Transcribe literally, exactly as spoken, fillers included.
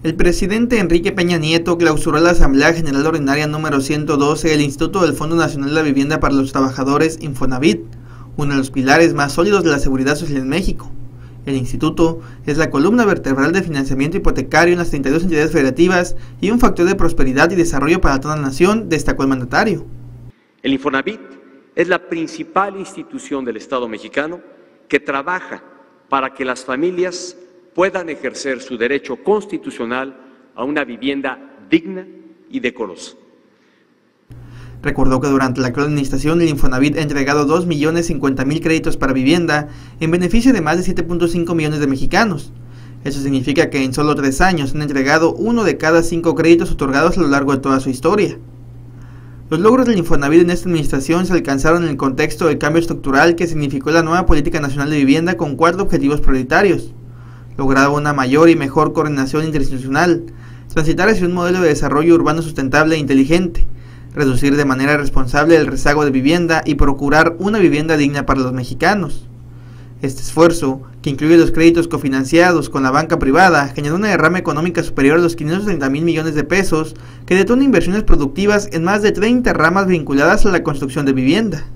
El presidente Enrique Peña Nieto clausuró la Asamblea General Ordinaria número ciento doce del Instituto del Fondo Nacional de la Vivienda para los Trabajadores, Infonavit, uno de los pilares más sólidos de la seguridad social en México. El instituto es la columna vertebral de financiamiento hipotecario en las treinta y dos entidades federativas y un factor de prosperidad y desarrollo para toda la nación, destacó el mandatario. El Infonavit es la principal institución del Estado mexicano que trabaja para que las familias puedan ejercer su derecho constitucional a una vivienda digna y decorosa. Recordó que durante la actual administración el Infonavit ha entregado dos millones cincuenta mil créditos para vivienda en beneficio de más de siete punto cinco millones de mexicanos. Eso significa que en solo tres años han entregado uno de cada cinco créditos otorgados a lo largo de toda su historia. Los logros del Infonavit en esta administración se alcanzaron en el contexto del cambio estructural que significó la nueva Política Nacional de Vivienda con cuatro objetivos prioritarios: lograr una mayor y mejor coordinación interinstitucional, transitar hacia un modelo de desarrollo urbano sustentable e inteligente, reducir de manera responsable el rezago de vivienda y procurar una vivienda digna para los mexicanos. Este esfuerzo, que incluye los créditos cofinanciados con la banca privada, generó una derrama económica superior a los quinientos treinta mil millones de pesos, que detona inversiones productivas en más de treinta ramas vinculadas a la construcción de vivienda.